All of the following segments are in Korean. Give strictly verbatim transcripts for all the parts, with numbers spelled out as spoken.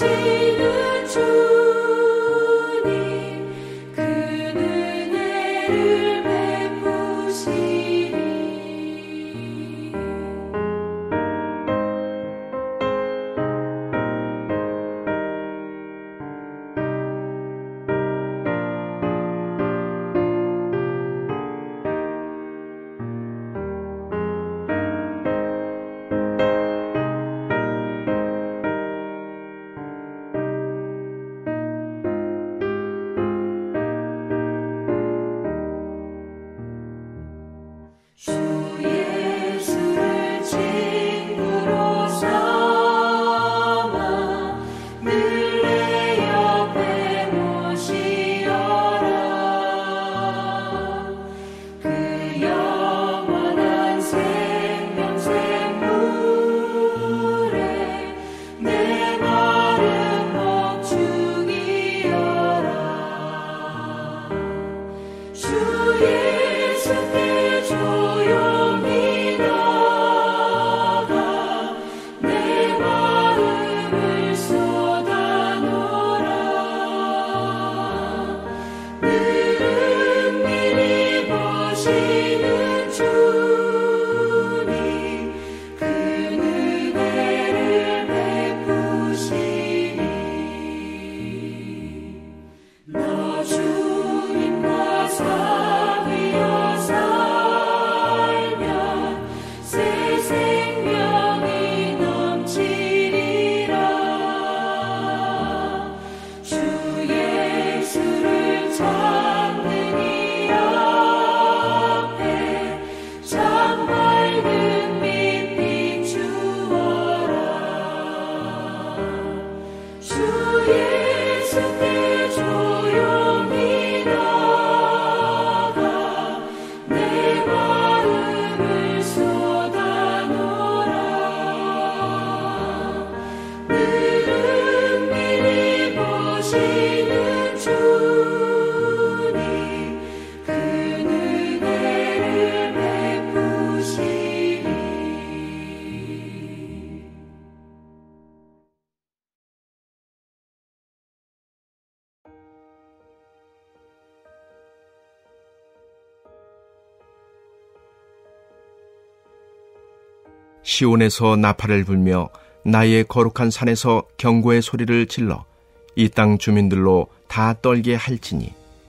시온에서 나팔을 불며 나의 거룩한 산에서 경고의 소리를 질러 이 땅 주민들로 다 떨게 할지니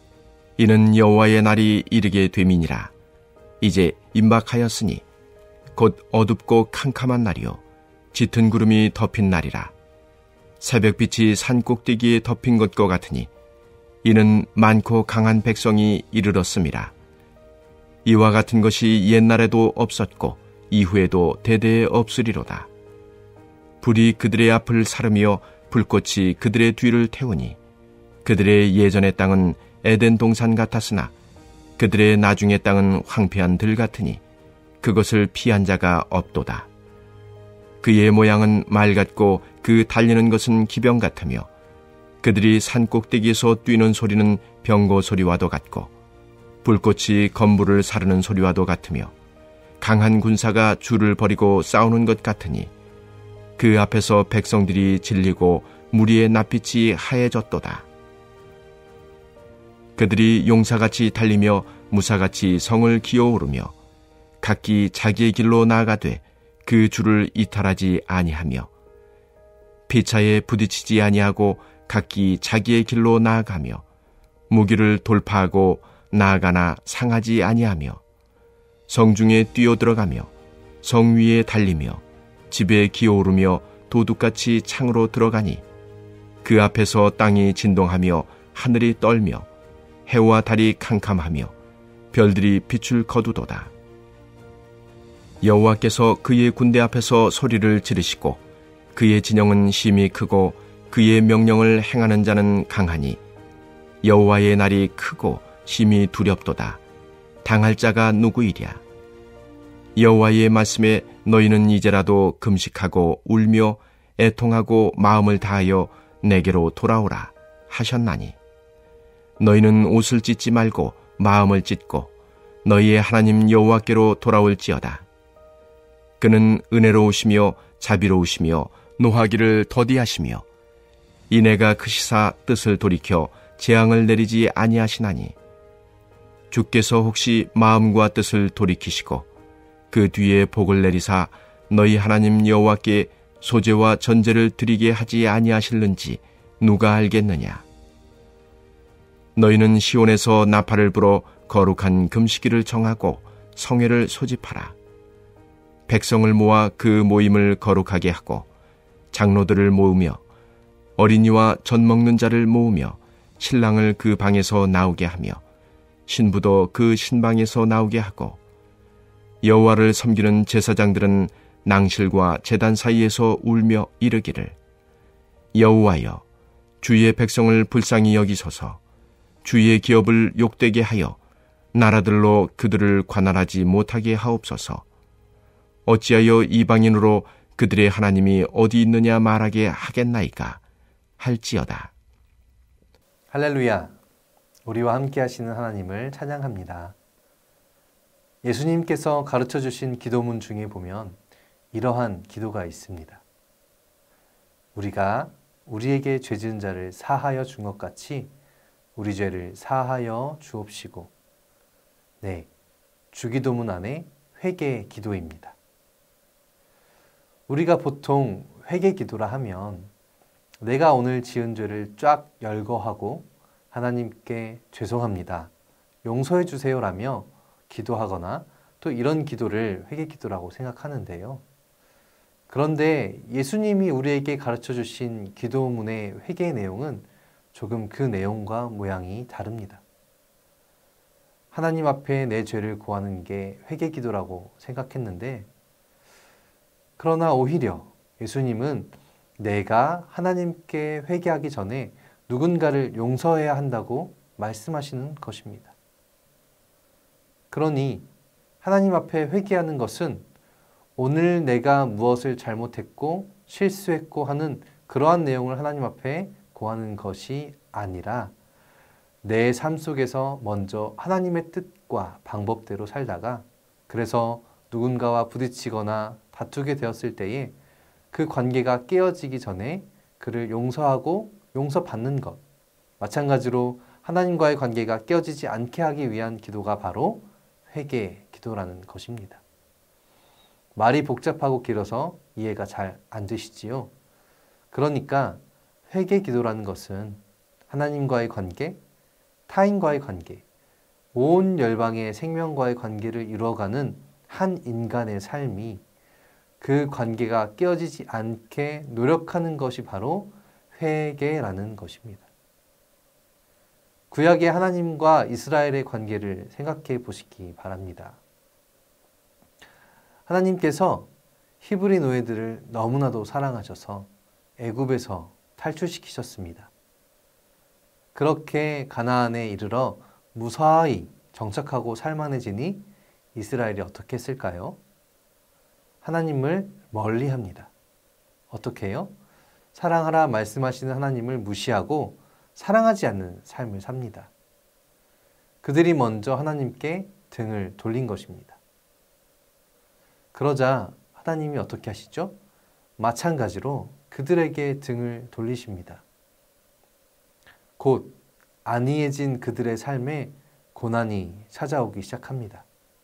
이는 여호와의 날이 이르게 됨이니라. 이제 임박하였으니 곧 어둡고 캄캄한 날이요 짙은 구름이 덮인 날이라. 새벽빛이 산 꼭대기에 덮인 것과 같으니 이는 많고 강한 백성이 이르렀음이라. 이와 같은 것이 옛날에도 없었고 이후에도 대대에 없으리로다. 불이 그들의 앞을 사르며 불꽃이 그들의 뒤를 태우니 그들의 예전의 땅은 에덴 동산 같았으나 그들의 나중의 땅은 황폐한 들 같으니 그것을 피한 자가 없도다. 그의 모양은 말 같고 그 달리는 것은 기병 같으며 그들이 산 꼭대기에서 뛰는 소리는 병거 소리와도 같고 불꽃이 건물을 사르는 소리와도 같으며 강한 군사가 줄을 버리고 싸우는 것 같으니 그 앞에서 백성들이 질리고 무리의 낯빛이 하얘졌도다. 그들이 용사같이 달리며 무사같이 성을 기어오르며 각기 자기의 길로 나아가되 그 줄을 이탈하지 아니하며 피차에 부딪히지 아니하고 각기 자기의 길로 나아가며 무기를 돌파하고 나아가나 상하지 아니하며 성중에 뛰어들어가며 성 위에 달리며 집에 기어오르며 도둑같이 창으로 들어가니 그 앞에서 땅이 진동하며 하늘이 떨며 해와 달이 캄캄하며 별들이 빛을 거두도다. 여호와께서 그의 군대 앞에서 소리를 지르시고 그의 진영은 심히 크고 그의 명령을 행하는 자는 강하니 여호와의 날이 크고 심히 두렵도다. 당할 자가 누구이랴. 여호와의 말씀에 너희는 이제라도 금식하고 울며 애통하고 마음을 다하여 내게로 돌아오라 하셨나니 너희는 옷을 찢지 말고 마음을 찢고 너희의 하나님 여호와께로 돌아올지어다. 그는 은혜로우시며 자비로우시며 노하기를 더디하시며 이내가 크시사 뜻을 돌이켜 재앙을 내리지 아니하시나니 주께서 혹시 마음과 뜻을 돌이키시고 그 뒤에 복을 내리사 너희 하나님 여호와께 소제와 전제를 드리게 하지 아니하실는지 누가 알겠느냐. 너희는 시온에서 나팔을 불어 거룩한 금식일을 정하고 성회를 소집하라. 백성을 모아 그 모임을 거룩하게 하고 장로들을 모으며 어린이와 젖 먹는 자를 모으며 신랑을 그 방에서 나오게 하며 신부도 그 신방에서 나오게 하고 여호와를 섬기는 제사장들은 낭실과 제단 사이에서 울며 이르기를 여호와여 주의 백성을 불쌍히 여기소서. 주의 기업을 욕되게 하여 나라들로 그들을 관할하지 못하게 하옵소서. 어찌하여 이방인으로 그들의 하나님이 어디 있느냐 말하게 하겠나이까 할지어다. 할렐루야. 우리와 함께 하시는 하나님을 찬양합니다. 예수님께서 가르쳐 주신 기도문 중에 보면 이러한 기도가 있습니다. 우리가 우리에게 죄 지은 자를 사하여 준 것 같이 우리 죄를 사하여 주옵시고. 네, 주기도문 안에 회개 기도입니다. 우리가 보통 회개 기도라 하면 내가 오늘 지은 죄를 쫙 열거하고 하나님께 죄송합니다, 용서해 주세요라며 기도하거나 또 이런 기도를 회개 기도라고 생각하는데요. 그런데 예수님이 우리에게 가르쳐 주신 기도문의 회개의 내용은 조금 그 내용과 모양이 다릅니다. 하나님 앞에 내 죄를 고하는 게 회개 기도라고 생각했는데, 그러나 오히려 예수님은 내가 하나님께 회개하기 전에 누군가를 용서해야 한다고 말씀하시는 것입니다. 그러니 하나님 앞에 회개하는 것은 오늘 내가 무엇을 잘못했고 실수했고 하는 그러한 내용을 하나님 앞에 고하는 것이 아니라 내 삶 속에서 먼저 하나님의 뜻과 방법대로 살다가 그래서 누군가와 부딪히거나 다투게 되었을 때에 그 관계가 깨어지기 전에 그를 용서하고 용서받는 것, 마찬가지로 하나님과의 관계가 깨어지지 않게 하기 위한 기도가 바로 회개 기도라는 것입니다. 말이 복잡하고 길어서 이해가 잘 안 되시지요? 그러니까 회개 기도라는 것은 하나님과의 관계, 타인과의 관계, 온 열방의 생명과의 관계를 이루어가는 한 인간의 삶이 그 관계가 깨어지지 않게 노력하는 것이 바로 회개라는 것입니다. 구약의 하나님과 이스라엘의 관계를 생각해 보시기 바랍니다. 하나님께서 히브리 노예들을 너무나도 사랑하셔서 애굽에서 탈출시키셨습니다. 그렇게 가나안에 이르러 무사히 정착하고 살만해지니 이스라엘이 어떻게 했을까요? 하나님을 멀리합니다. 어떻게 해요? 사랑하라 말씀하시는 하나님을 무시하고 사랑하지 않는 삶을 삽니다. 그들이 먼저 하나님께 등을 돌린 것입니다. 그러자 하나님이 어떻게 하시죠? 마찬가지로 그들에게 등을 돌리십니다. 곧 안이해진 그들의 삶에 고난이 찾아오기 시작합니다.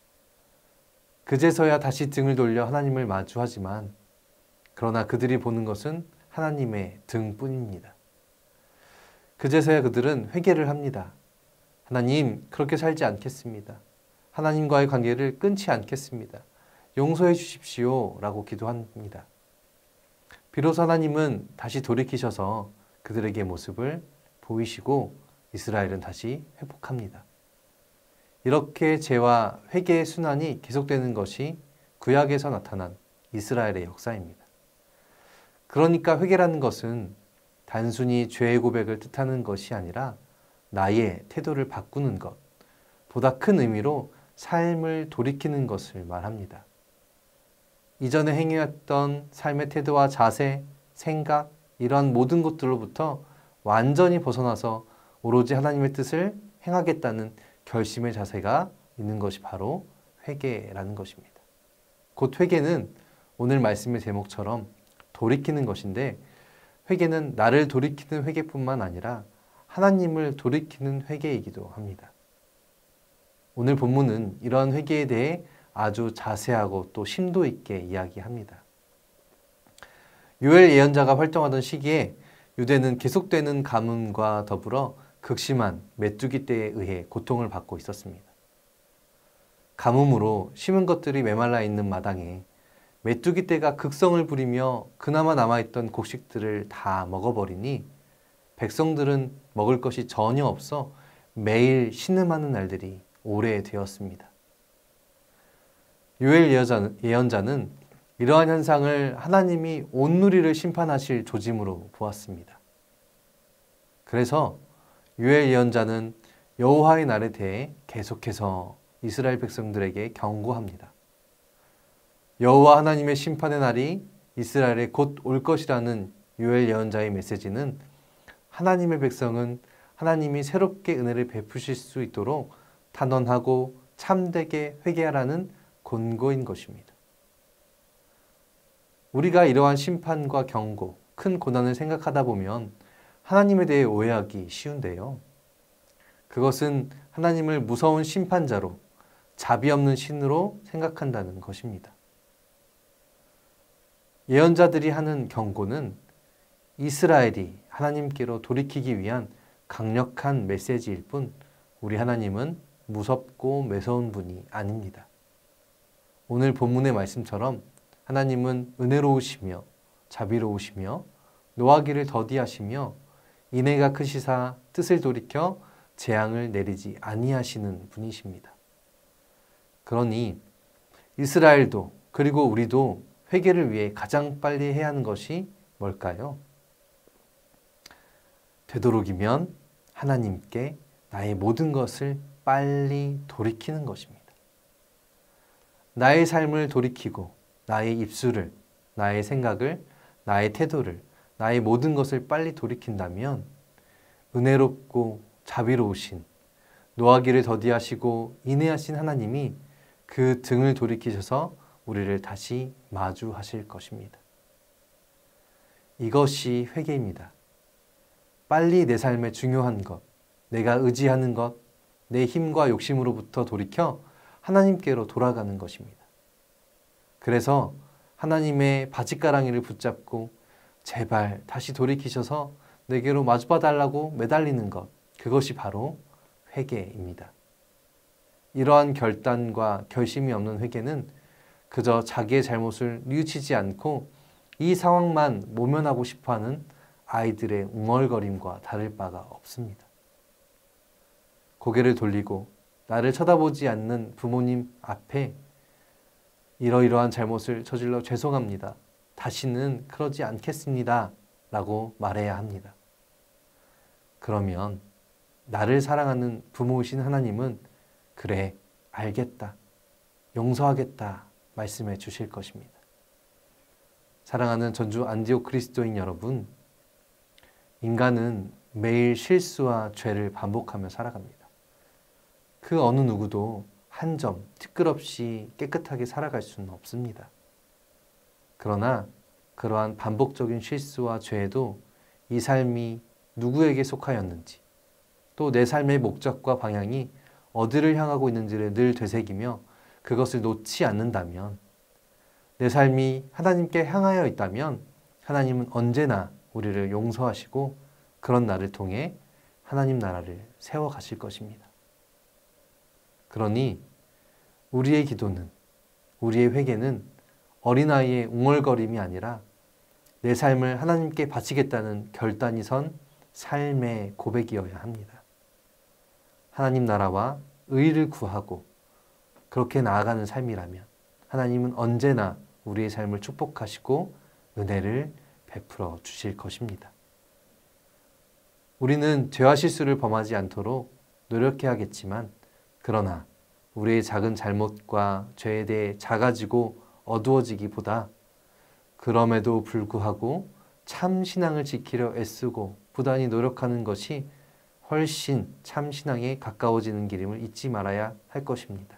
그제서야 다시 등을 돌려 하나님을 마주하지만 그러나 그들이 보는 것은 하나님의 등뿐입니다. 그제서야 그들은 회개를 합니다. 하나님, 그렇게 살지 않겠습니다. 하나님과의 관계를 끊지 않겠습니다. 용서해 주십시오 라고 기도합니다. 비로소 하나님은 다시 돌이키셔서 그들에게 모습을 보이시고 이스라엘은 다시 회복합니다. 이렇게 죄와 회개의 순환이 계속되는 것이 구약에서 나타난 이스라엘의 역사입니다. 그러니까 회개라는 것은 단순히 죄의 고백을 뜻하는 것이 아니라 나의 태도를 바꾸는 것, 보다 큰 의미로 삶을 돌이키는 것을 말합니다. 이전에 행해왔던 삶의 태도와 자세, 생각, 이러한 모든 것들로부터 완전히 벗어나서 오로지 하나님의 뜻을 행하겠다는 결심의 자세가 있는 것이 바로 회개라는 것입니다. 곧 회개는 오늘 말씀의 제목처럼 돌이키는 것인데 회개는 나를 돌이키는 회개뿐만 아니라 하나님을 돌이키는 회개이기도 합니다. 오늘 본문은 이러한 회개에 대해 아주 자세하고 또 심도 있게 이야기합니다. 요엘 예언자가 활동하던 시기에 유대는 계속되는 가뭄과 더불어 극심한 메뚜기 떼에 의해 고통을 받고 있었습니다. 가뭄으로 심은 것들이 메말라 있는 마당에 메뚜기 떼가 극성을 부리며 그나마 남아있던 곡식들을 다 먹어버리니 백성들은 먹을 것이 전혀 없어 매일 신음하는 날들이 오래되었습니다. 요엘 예언자는 이러한 현상을 하나님이 온 누리를 심판하실 조짐으로 보았습니다. 그래서 요엘 예언자는 여호와의 날에 대해 계속해서 이스라엘 백성들에게 경고합니다. 여호와 하나님의 심판의 날이 이스라엘에 곧 올 것이라는 요엘 예언자의 메시지는 하나님의 백성은 하나님이 새롭게 은혜를 베푸실 수 있도록 단언하고 참되게 회개하라는 권고인 것입니다. 우리가 이러한 심판과 경고, 큰 고난을 생각하다 보면 하나님에 대해 오해하기 쉬운데요. 그것은 하나님을 무서운 심판자로 자비 없는 신으로 생각한다는 것입니다. 예언자들이 하는 경고는 이스라엘이 하나님께로 돌이키기 위한 강력한 메시지일 뿐 우리 하나님은 무섭고 매서운 분이 아닙니다. 오늘 본문의 말씀처럼 하나님은 은혜로우시며 자비로우시며 노하기를 더디하시며 인애가 크시사 뜻을 돌이켜 재앙을 내리지 아니하시는 분이십니다. 그러니 이스라엘도 그리고 우리도 회개를 위해 가장 빨리 해야 하는 것이 뭘까요? 되도록이면 하나님께 나의 모든 것을 빨리 돌이키는 것입니다. 나의 삶을 돌이키고 나의 입술을, 나의 생각을, 나의 태도를, 나의 모든 것을 빨리 돌이킨다면 은혜롭고 자비로우신 노하기를 더디하시고 인애하신 하나님이 그 등을 돌이키셔서 우리를 다시 마주하실 것입니다. 이것이 회개입니다. 빨리 내 삶의 중요한 것, 내가 의지하는 것, 내 힘과 욕심으로부터 돌이켜 하나님께로 돌아가는 것입니다. 그래서 하나님의 바짓가랑이를 붙잡고 제발 다시 돌이키셔서 내게로 마주봐달라고 매달리는 것, 그것이 바로 회개입니다. 이러한 결단과 결심이 없는 회개는 그저 자기의 잘못을 뉘우치지 않고 이 상황만 모면하고 싶어하는 아이들의 웅얼거림과 다를 바가 없습니다. 고개를 돌리고 나를 쳐다보지 않는 부모님 앞에 이러이러한 잘못을 저질러 죄송합니다. 다시는 그러지 않겠습니다. 라고 말해야 합니다. 그러면 나를 사랑하는 부모이신 하나님은 그래, 알겠다, 용서하겠다 말씀해 주실 것입니다. 사랑하는 전주 안디옥 그리스도인 여러분, 인간은 매일 실수와 죄를 반복하며 살아갑니다. 그 어느 누구도 한 점 티끌 없이 깨끗하게 살아갈 수는 없습니다. 그러나 그러한 반복적인 실수와 죄에도 이 삶이 누구에게 속하였는지, 또 내 삶의 목적과 방향이 어디를 향하고 있는지를 늘 되새기며 그것을 놓지 않는다면, 내 삶이 하나님께 향하여 있다면 하나님은 언제나 우리를 용서하시고 그런 나를 통해 하나님 나라를 세워가실 것입니다. 그러니 우리의 기도는, 우리의 회개는 어린아이의 웅얼거림이 아니라 내 삶을 하나님께 바치겠다는 결단이 선 삶의 고백이어야 합니다. 하나님 나라와 의를 구하고 그렇게 나아가는 삶이라면 하나님은 언제나 우리의 삶을 축복하시고 은혜를 베풀어 주실 것입니다. 우리는 죄와 실수를 범하지 않도록 노력해야겠지만, 그러나 우리의 작은 잘못과 죄에 대해 작아지고 어두워지기보다 그럼에도 불구하고 참 신앙을 지키려 애쓰고 부단히 노력하는 것이 훨씬 참 신앙에 가까워지는 길임을 잊지 말아야 할 것입니다.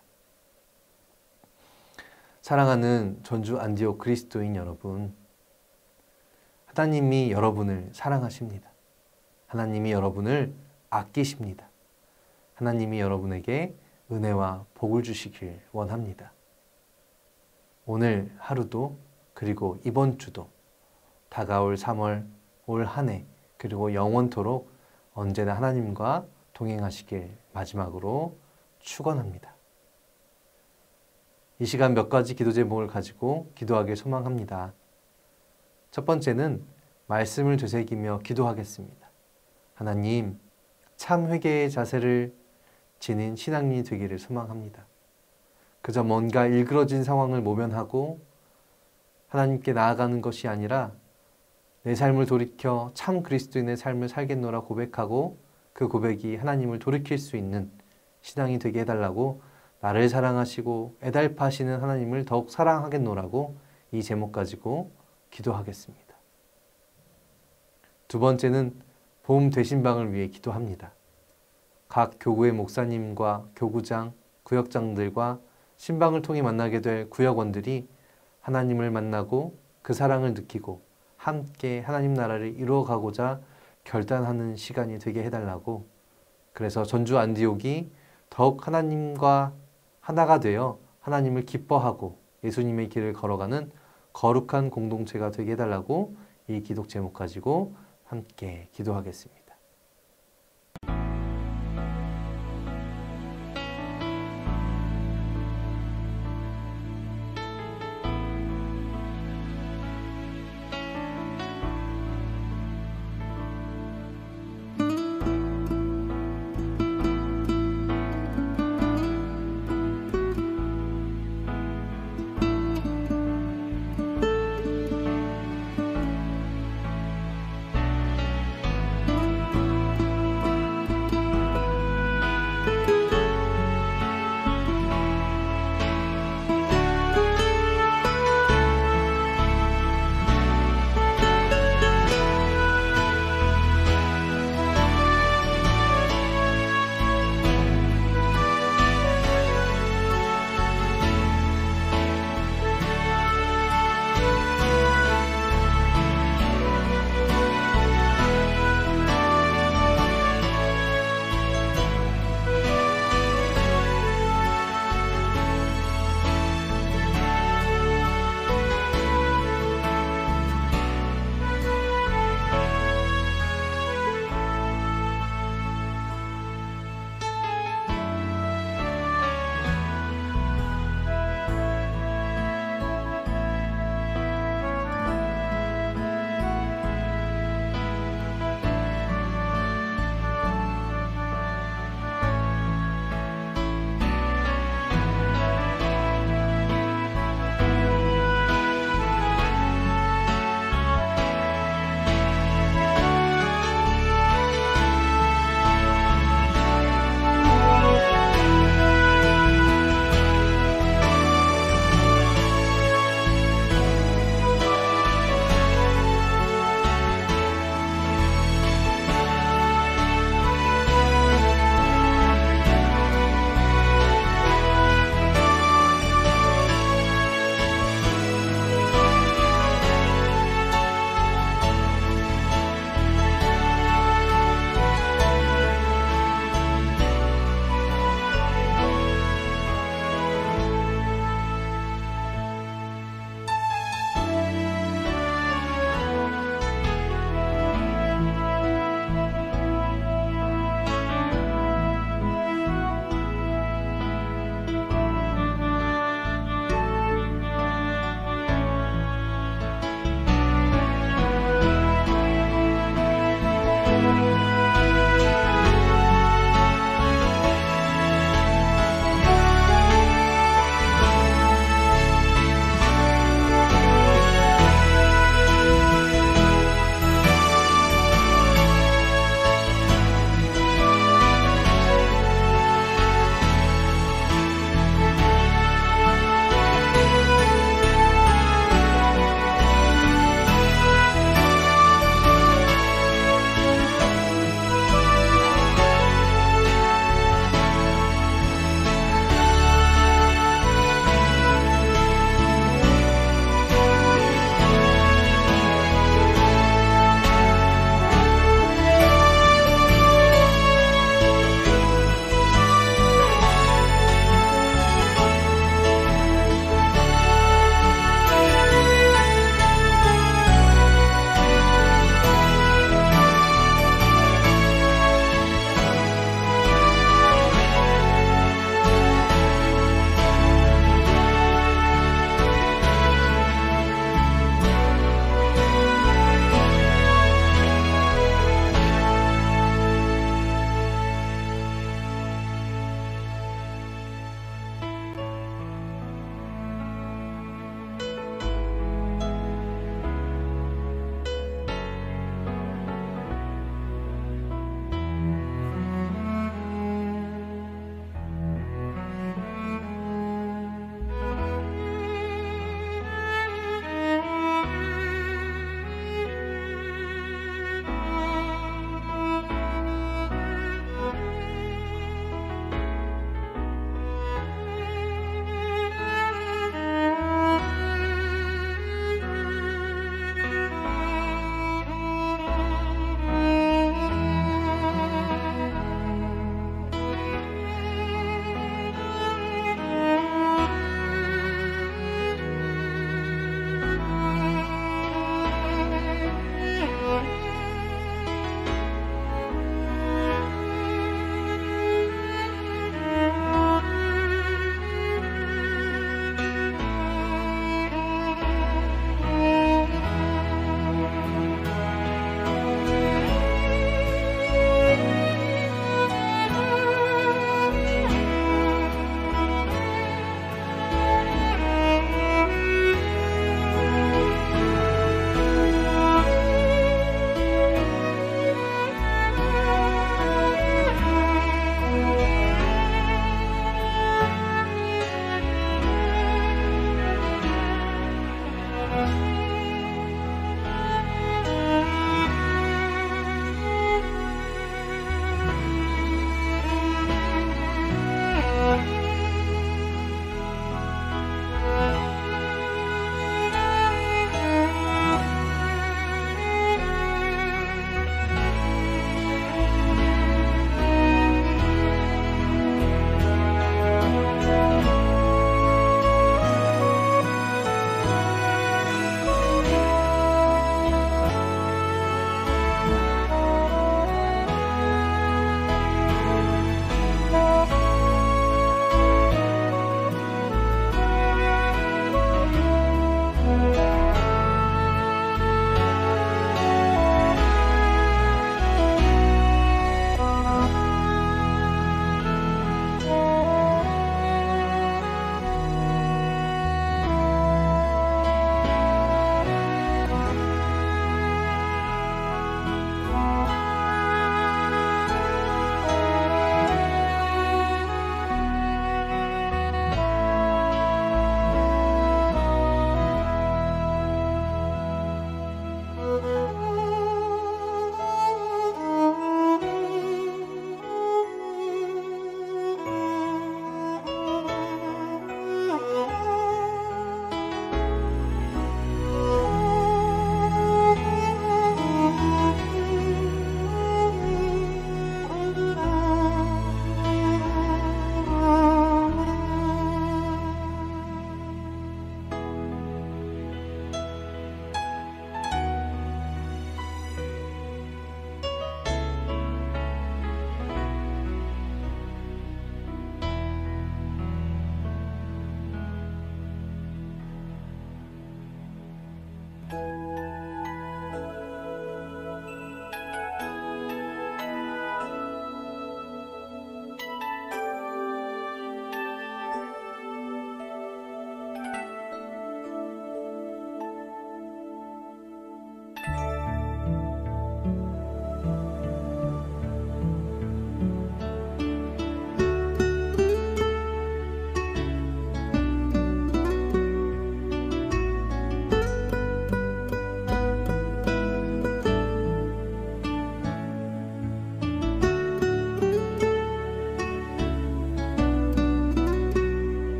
사랑하는 전주 안디옥 그리스도인 여러분, 하나님이 여러분을 사랑하십니다. 하나님이 여러분을 아끼십니다. 하나님이 여러분에게 은혜와 복을 주시길 원합니다. 오늘 하루도 그리고 이번 주도 다가올 삼월, 올 한 해 그리고 영원토록 언제나 하나님과 동행하시길 마지막으로 축원합니다. 이 시간 몇 가지 기도 제목을 가지고 기도하길 소망합니다. 첫 번째는 말씀을 되새기며 기도하겠습니다. 하나님, 참 회개의 자세를 지닌 신앙인이 되기를 소망합니다. 그저 뭔가 일그러진 상황을 모면하고 하나님께 나아가는 것이 아니라 내 삶을 돌이켜 참 그리스도인의 삶을 살겠노라 고백하고 그 고백이 하나님을 돌이킬 수 있는 신앙이 되게 해달라고 나를 사랑하시고 애달파시는 하나님을 더욱 사랑하겠노라고 이 제목 가지고 기도하겠습니다. 두 번째는 봄 되신방을 위해 기도합니다. 각 교구의 목사님과 교구장, 구역장들과 신방을 통해 만나게 될 구역원들이 하나님을 만나고 그 사랑을 느끼고 함께 하나님 나라를 이루어가고자 결단하는 시간이 되게 해달라고, 그래서 전주 안디옥이 더욱 하나님과 하나가 되어 하나님을 기뻐하고 예수님의 길을 걸어가는 거룩한 공동체가 되게 해달라고 이 기도 제목 가지고 함께 기도하겠습니다.